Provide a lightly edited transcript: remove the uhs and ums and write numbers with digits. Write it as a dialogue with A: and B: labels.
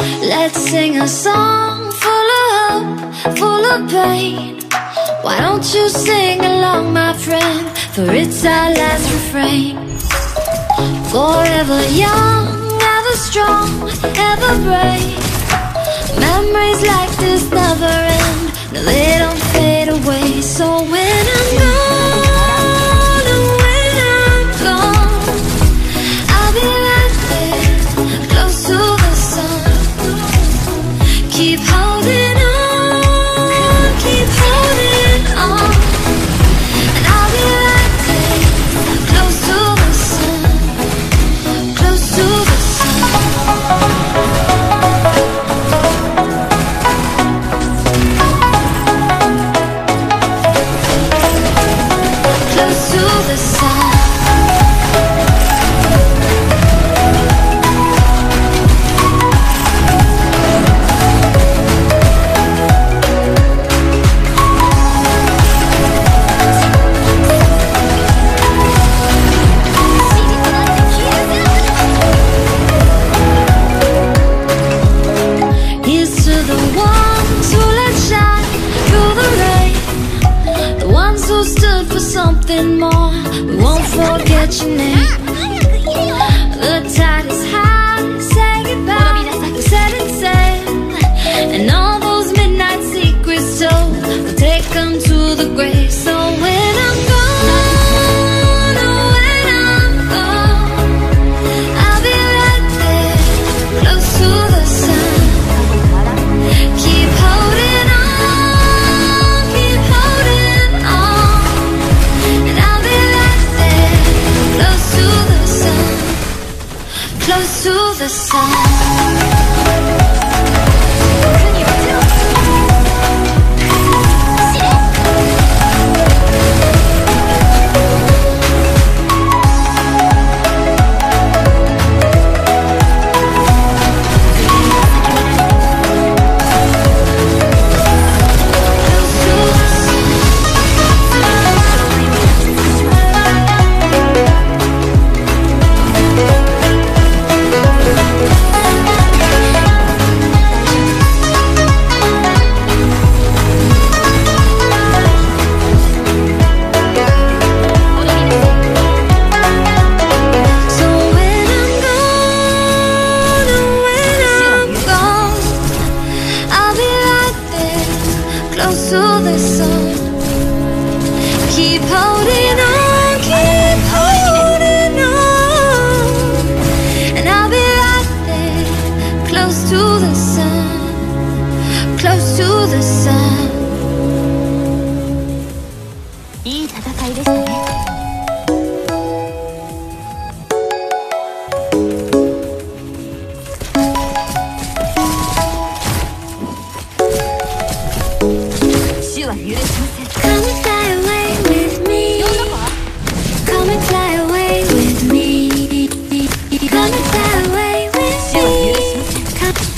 A: Let's sing a song full of hope, full of pain. Why don't you sing along, my friend? For it's our last refrain. Forever young, ever strong, ever brave. Memories like this never end. No, they don't fade away. So when I'm gone, and when I'm gone, I'll be right there, close to the sun. Keep holding on, keep holding on. And I'll be right there, close to the sun, close to the sun. Close to the sun. Here's to the ones who let shine through the rain, the ones who stood for something more. We won't forget your name. The tide is high, say goodbye, we set it sail. And all those midnight secrets told, we'll take them to the grave. So when I'm gone, oh when I'm gone, I'll be right there, close to the sun. Keep holding on, keep holding on. And I'll be right there, close to the sun, close to the sun. Close to the sun. Keep holding on, keep holding on. And I'll be right there, close to the sun, close to the sun. いい戦いでしたね。Come and fly away with me. Come and fly away with me. Come and fly away with me. Come.